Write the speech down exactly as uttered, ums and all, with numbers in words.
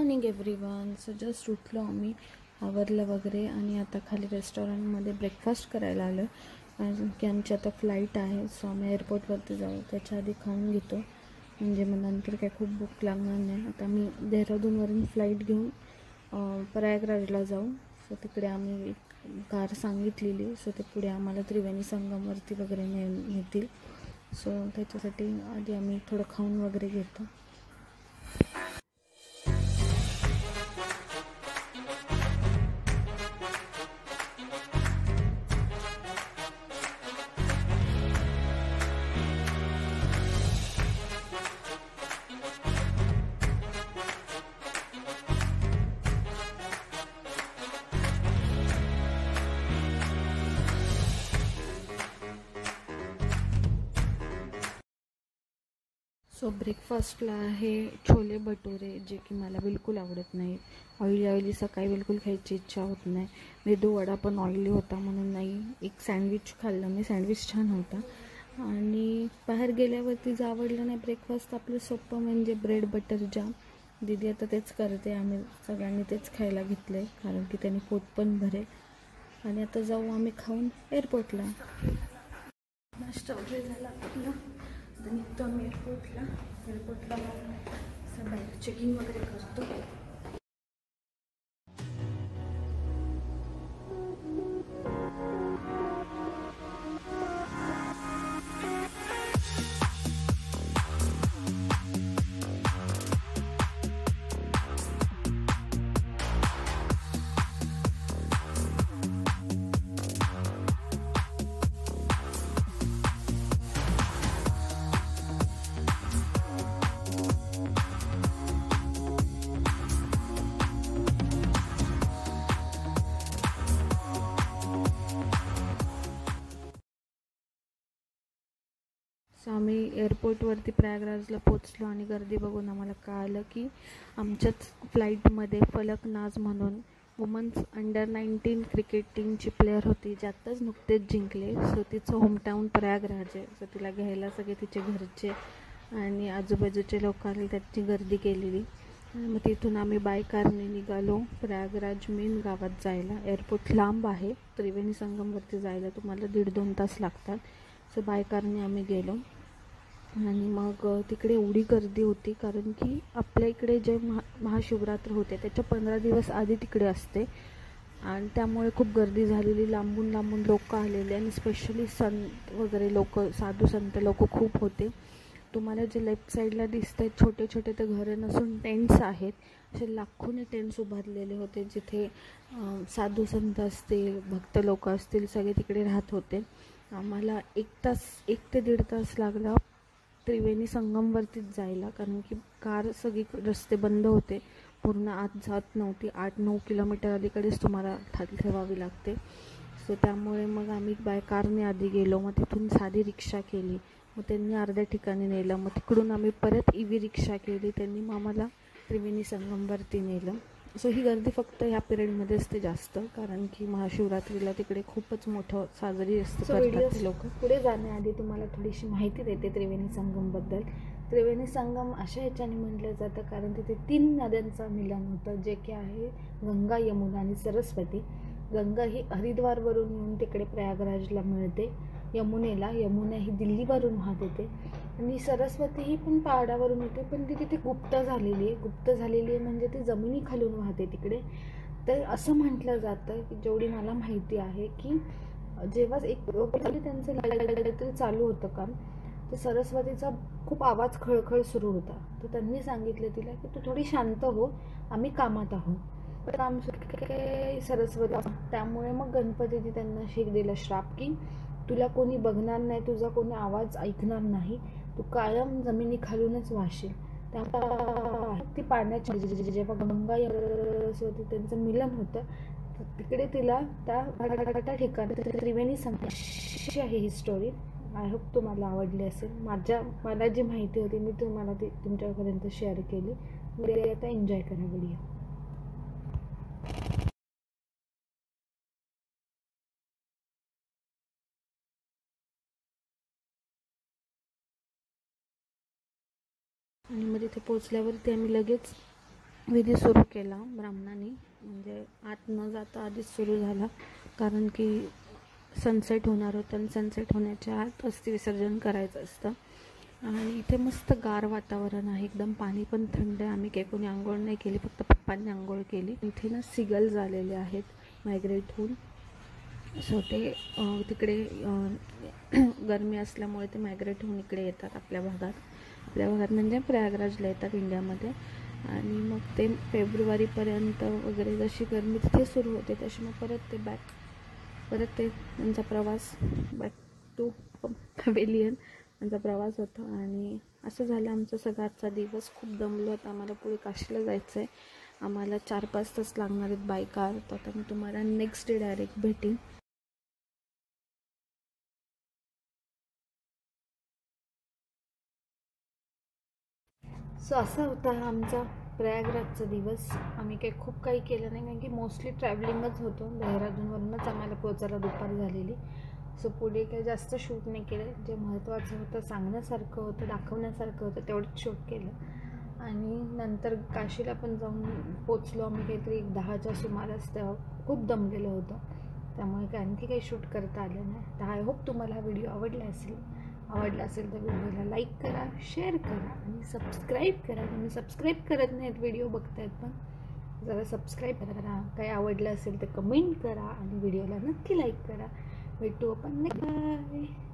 Morning everyone. So just उठलो आम्ही, आवरलं वगैरे आणि आता खाली रेस्टॉरंटमध्ये ब्रेकफास्ट करायला आलो कारण की आमची आता फ्लाईट आहे. सो आम्ही एअरपोर्टवरती जाऊ, त्याच्या आधी खाऊन घेतो म्हणजे मग नंतर काय खूप भूक लागणार नाही. आता मी देहरादूनवरून फ्लाईट घेऊन प्रयागराजला जाऊ. सो तिकडे आम्ही एक कार सांगितलेली, सो ते पुढे आम्हाला त्रिवेणी संगमवरती वगैरे ने नेतील. सो त्याच्यासाठी आधी आम्ही थोडं खाऊन वगैरे घेतो. सो ब्रेकफास्टला आहे छोले भटुरे, जे की मला बिलकुल आवडत नाही. ऑइली ऑइली सकाळी बिलकुल खायची इच्छा होत नाही. मेदू वडा पण ऑइली होता म्हणून नाही. एक सँडविच खाल्लं मी, सँडविच छान होता. आणि बाहेर गेल्यावरती जर आवडलं नाही ब्रेकफास्ट आपलं सोपं म्हणजे ब्रेड बटर जाम. दीदी आता तेच करते, आम्ही सगळ्यांनी तेच खायला घेतलं आहे कारण की त्याने पोट पण भरेल. आणि आता जाऊ आम्ही खाऊन एअरपोर्टला. नाश्ता वगैरे झाला आपला, आता निघतो आम्ही एअरपोर्टला. एअरपोर्टला मग बाहेर चेकिंग वगैरे करतो. सो आम्ही एअरपोर्टवरती प्रयागराजला पोचलो आणि गर्दी बघून आम्हाला कळालं की आमच्याच फ्लाईटमध्ये फलक नाज म्हणून वुमन्स अंडर नाईन्टीन क्रिकेट टीमची प्लेअर होती, जी आत्ताच नुकतेच जिंकले. सो तिचं होमटाऊन प्रयागराज आहे. सो तिला घ्यायला सगळे तिचे घरचे आणि आजूबाजूचे लोकांनी त्याची गर्दी केलेली. मग तिथून आम्ही बाय कारने निघालो प्रयागराज मेन गावात जायला. एअरपोर्ट लांब आहे, त्रिवेणी संगमवरती जायला तुम्हाला दीड दोन तास लागतात. सो बाय कारने आम्ही गेलो आणि मग तिकडे एवढी गर्दी होती कारण की आपल्या इकडे जे महा महाशिवरात्र होते त्याच्या पंधरा दिवस आधी तिकडे असते आणि त्यामुळे खूप गर्दी झालेली. लांबून लांबून लोक आलेले आणि स्पेशली संत वगैरे लोक, साधू संत लोक खूप होते. तुम्हाला जे लेफ्ट साईडला दिसत आहेत छोटे छोटे ते घरं नसून टेंट्स आहेत. असे लाखोने टेंट्स उभारलेले होते जिथे साधू संत असतील, भक्त लोक असतील, सगळे तिकडे राहत होते. आम्हाला एक तास एक ते दीड तास लागला त्रिवेणी संगमवरतीच जायला कारण की कार सगळी रस्ते बंद होते, पूर्ण आत जात नव्हती. आठ नऊ किलोमीटर अलीकडेच तुम्हाला ठेवावी लागते. सो त्यामुळे मग आम्ही बाय कारने आधी गेलो, मग तिथून साधी रिक्षा केली, मग त्यांनी अर्ध्या ठिकाणी नेलं, मग तिकडून आम्ही परत ई व्ही रिक्षा केली, त्यांनी मग आम्हाला त्रिवेणी संगमवरती नेलं. सो ही गर्दी फक्त ह्या पिरियडमध्ये असते जास्त कारण की महाशिवरात्रीला तिकडे खूपच मोठं साजरी असते करतात लोक. पुढे जाण्याआधी तुम्हाला थोडीशी माहिती देते त्रिवेणी संगमबद्दल. त्रिवेणी संगम अशा ह्याच्याने म्हटलं जातं कारण तिथे तीन नद्यांचं मिलन होतं, जे की आहे गंगा, यमुना आणि सरस्वती. गंगा ही हरिद्वारवरून येऊन तिकडे प्रयागराजला मिळते यमुनेला. यमुना ही दिल्लीवरून वाहत येते आणि सरस्वती ही पण पहाडावरून येते, पण ती तिथे गुप्त झालेली आहे. गुप्त झालेली आहे म्हणजे ती जमिनीखालून वाहते तिकडे. तर असं म्हटलं जातं की जेवढी मला माहिती आहे की जेव्हा एक त्यांचं काहीतरी चालू होतं काम, तर सरस्वतीचा खूप आवाज खळखळ सुरू होता. तर त्यांनी सांगितलं तिला की तू थोडी शांत हो, आम्ही कामात आहोत. तर काम सरस्वती, त्यामुळे मग गणपतीने त्यांना शिक दिला श्राप की तुला कोणी बघणार नाही, तुझा कोणी आवाज ऐकणार नाही, तू कायम जमिनीखालूनच वाहशील. त्यामुळे ती पाण्याची जेव्हा गंगा सरस्वती त्यांचं मिलन होतं तिकडे तिला त्या ठिकाणी त्रिवेणी संगम आहे ही स्टोरी. आय होप तुम्हाला आवडली असेल. माझ्या मला जी माहिती होती मी तुम्हाला ती तुमच्यापर्यंत शेअर केली. म्हणजे आता एन्जॉय करा व्हिडिओ. आणि मग तिथे पोचल्यावरती आम्ही लगेच विधी सुरू केला ब्राह्मणाने, म्हणजे आत न जाता आधीच सुरू झाला, कारण की सनसेट होणार होतं आणि सनसेट होण्याच्या आत अस्थि विसर्जन करायचं असतं. आणि इथे मस्त गार वातावरण आहे, एकदम पाणी पण थंड आहे. आम्ही काही कोणी आंघोळ नाही केली, फक्त पप्पांनी आंघोळ केली. इथे ना सिगल झालेले आहेत मायग्रेट होऊन, सो ते तिकडे गरमी असल्यामुळे ते मायग्रेट होऊन इकडे येतात आपल्या भागात. आपल्या भागात म्हणजे प्रयागराजला येतात इंडियामध्ये. आणि मग ते फेब्रुवारीपर्यंत वगैरे जशी गरमी तिथे सुरू होते तशी मग परत ते बॅक परत ते त्यांचा प्रवास बॅक टू पॅव्हेलियन त्यांचा प्रवास होता. आणि असं झालं आमचा सगळा आजचा दिवस. खूप दमलो होता, आम्हाला पुढे काशीला जायचं आहे. आम्हाला चार पाच तास लागणार आहेत बाय कार. तर आता मी तुम्हाला नेक्स्ट डे डायरेक्ट भेटेन. सो असा होता हा आमचा प्रयागराजचा दिवस. आम्ही काही खूप काही केलं नाही, कारण की मोस्टली ट्रॅव्हलिंगच होतो. देहरादूनवरूनच आम्हाला पोचायला दुपार झालेली. सो पुढे काही जास्त शूट नाही केलं. जे महत्त्वाचं होतं, सांगण्यासारखं होतं, दाखवण्यासारखं होतं तेवढंच शूट केलं. आणि नंतर काशीला पण जाऊन पोचलो आम्ही काहीतरी एक दहाच्या सुमारास. तेव्हा खूप दमलेलं होतं, त्यामुळे काय आणखी काही शूट करता आलं नाही. तर आय होप तुम्हाला हा व्हिडिओ आवडला असेल. आवडला असेल तर व्हिडिओला लाईक करा, शेअर करा आणि सबस्क्राईब करा. तुम्ही सबस्क्राईब करत नाहीत, व्हिडिओ बघतायत पण जरा सबस्क्राईब करा. काही आवडलं असेल तर कमेंट करा आणि व्हिडिओला नक्की लाईक करा. भेटू आपण, बाय.